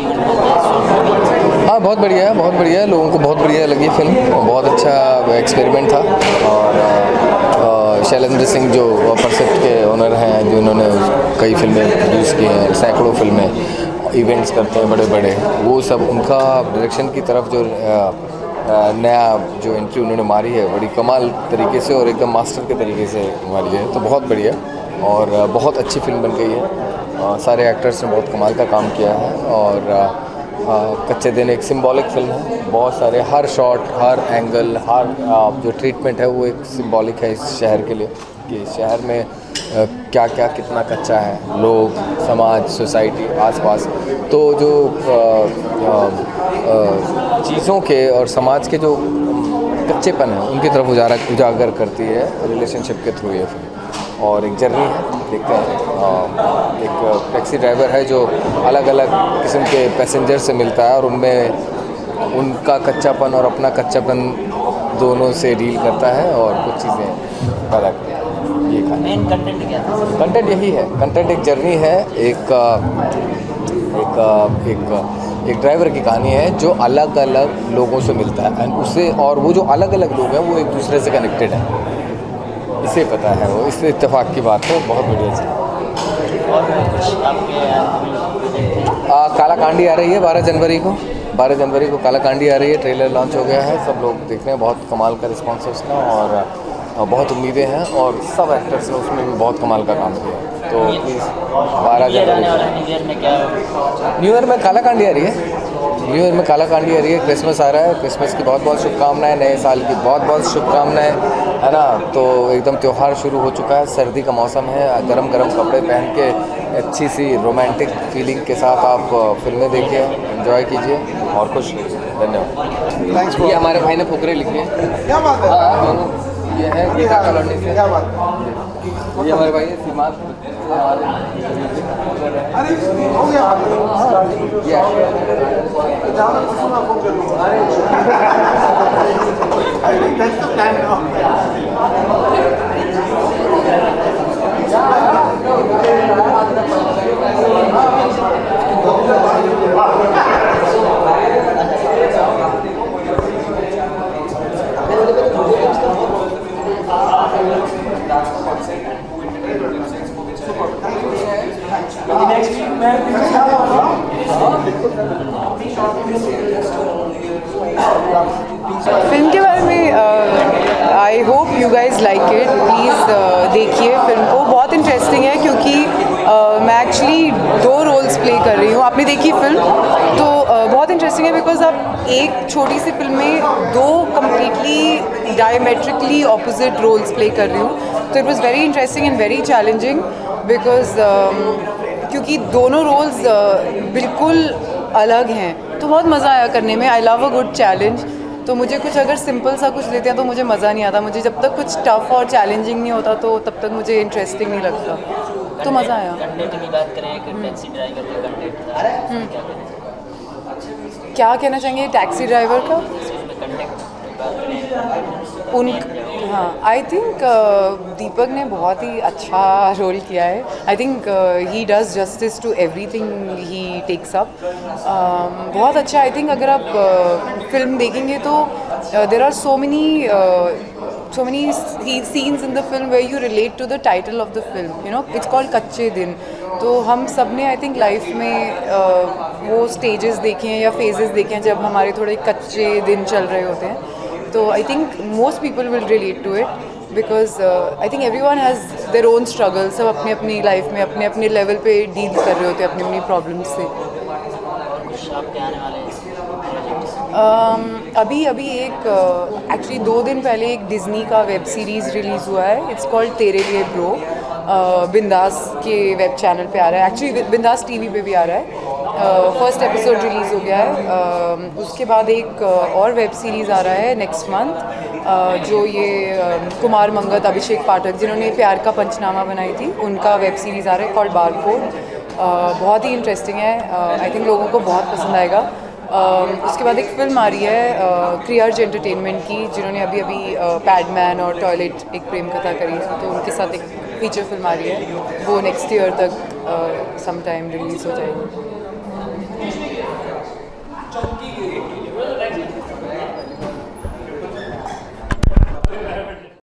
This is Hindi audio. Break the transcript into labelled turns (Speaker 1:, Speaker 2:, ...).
Speaker 1: हाँ, बहुत बढ़िया है, बहुत बढ़िया है। लोगों को बहुत बढ़िया लगी फिल्म, बहुत अच्छा एक्सपेरिमेंट था। और शैलेंद्र सिंह जो परसेप्ट के ओनर हैं, जिन्होंने कई फिल्में प्रोड्यूस की हैं, सैकड़ों फिल्में इवेंट्स करते हैं बड़े बड़े, वो सब उनका डायरेक्शन की तरफ जो नया जो एंट्री उन्होंने मारी है, बड़ी कमाल तरीके से और एकदम मास्टर के तरीके से मारी है। तो बहुत बढ़िया और बहुत अच्छी फिल्म बन गई है। सारे एक्टर्स ने बहुत कमाल का काम किया है। और कच्चे दिन एक सिंबॉलिक फिल्म है। बहुत सारे हर शॉट, हर एंगल, हर जो ट्रीटमेंट है वो एक सिंबॉलिक है इस शहर के लिए, कि इस शहर में क्या क्या कितना कच्चा है, लोग, समाज, सोसाइटी, आसपास। तो जो चीज़ों के और समाज के जो कच्चेपन है उनकी तरफ उजागर करती है रिलेशनशिप के थ्रू ये फिल्म। और एक जर्नी है, देखते हैं। एक टैक्सी ड्राइवर है जो अलग अलग किस्म के पैसेंजर से मिलता है और उनमें उनका कच्चापन और अपना कच्चापन दोनों से डील करता है और कुछ चीज़ें पैदा करता है। ये
Speaker 2: मेन कंटेंट क्या है?
Speaker 1: कंटेंट यही है। कंटेंट एक जर्नी है, एक ड्राइवर की कहानी है जो अलग अलग लोगों से मिलता है एंड उसे, और वो जो अलग अलग लोग हैं वो एक दूसरे से कनेक्टेड है, इसे पता है वो, इससे इत्तेफाक की बात है। बहुत बढ़िया चीज़।
Speaker 2: और कुछ आपके
Speaker 1: काला कांडी आ रही है 12 जनवरी को। 12 जनवरी को काला कांडी आ रही है, ट्रेलर लॉन्च हो गया है, सब लोग देख रहे हैं। बहुत कमाल का रिस्पॉन्स है उसका और बहुत उम्मीदें हैं और सब एक्टर्स ने उसमें भी बहुत कमाल का काम किया है। तो प्लीज़ 12 जनवरी
Speaker 2: न्यू ईयर में क्या
Speaker 1: न्यू ईयर में काला कांडी आ रही है। न्यू ईयर में काला कांडी आ रही है। क्रिसमस आ रहा है, क्रिसमस की बहुत बहुत शुभकामनाएं, नए साल की बहुत बहुत शुभकामनाएं, है ना। तो एकदम त्यौहार शुरू हो चुका है, सर्दी का मौसम है, गरम गरम कपड़े पहन के अच्छी सी रोमांटिक फीलिंग के साथ आप फिल्में देखिए, एंजॉय कीजिए और खुश रहिए। धन्यवाद।
Speaker 3: थैंक्स।
Speaker 1: ये हमारे भाई ने फुकरे लिखे।
Speaker 3: क्या बात है?
Speaker 1: हाँ, दोनों ये है गीता कॉलोनी से।
Speaker 3: क्या बात?
Speaker 1: ये हमारे भाई है सीमांत।
Speaker 3: अरे हो गया। ज़्यादा कुछ सुना फोन कर लूँगा। I think that's the plan now.
Speaker 4: Film के बारे में I hope you guys like it. Please देखिए फिल्म को, बहुत इंटरेस्टिंग है क्योंकि मैं एक्चुअली 2 रोल्स प्ले कर रही हूँ। आपने देखी फिल्म तो बहुत इंटरेस्टिंग है बिकॉज आप एक छोटी सी फिल्म में 2 completely diametrically opposite roles play कर रही हूँ। तो it was very interesting and very challenging because क्योंकि दोनों रोल्स बिल्कुल अलग हैं, तो बहुत मज़ा आया करने में। I love a good challenge. तो मुझे कुछ अगर सिंपल सा कुछ देते हैं तो मुझे मज़ा नहीं आता। मुझे जब तक कुछ टफ और चैलेंजिंग नहीं होता तो तब तक मुझे इंटरेस्टिंग नहीं लगता। तो मज़ा आया।
Speaker 2: कंटेंट की बात करें कि टैक्सी ड्राइवर का कंटेंट क्या करें?
Speaker 4: क्या कहना चाहेंगे टैक्सी ड्राइवर का?
Speaker 2: कंटेंट की बात करें
Speaker 4: उन हाँ, आई थिंक दीपक ने बहुत ही अच्छा रोल किया है। I think he does justice to everything he takes up. बहुत अच्छा। आई थिंक अगर आप फिल्म देखेंगे तो there are so many scenes in the film where you relate to the title of the film, you know, it's called कच्चे दिन। तो हम सब ने आई थिंक लाइफ में वो स्टेजेस देखे हैं या फेजेस देखे हैं जब हमारे थोड़े कच्चे दिन चल रहे होते हैं। तो I think most people will relate to it because I think everyone has their own struggle. सब अपनी अपनी लाइफ में अपने अपने लेवल पे डील कर रहे होते हैं अपनी अपनी प्रॉब्लम्स से।
Speaker 2: कुछ आपके आने वाले
Speaker 4: अभी एक एक्चुअली 2 दिन पहले एक डिज़नी का वेब सीरीज़ रिलीज़ हुआ है। इट्स कॉल्ड तेरे लिए ब्रो। बिंदास के वेब चैनल पे आ रहा है, एक्चुअली बिंदास टीवी पे भी आ रहा है। फर्स्ट एपिसोड रिलीज़ हो गया है। उसके बाद एक और वेब सीरीज़ आ रहा है नेक्स्ट मंथ, जो ये कुमार मंगत, अभिषेक पाठक जिन्होंने प्यार का पंचनामा बनाई थी, उनका वेब सीरीज़ आ रहा है कॉल्ड बारकोड। बहुत ही इंटरेस्टिंग है। आई थिंक लोगों को बहुत पसंद आएगा। उसके बाद एक फ़िल्म आ रही है क्रियर्ज एंटरटेनमेंट की, जिन्होंने अभी पैडमैन और टॉयलेट एक प्रेम कथा करी थी, तो उनके साथ एक फीचर फिल्म आ रही है। वो नेक्स्ट ईयर तक सम टाइम रिलीज़ हो जाएगी।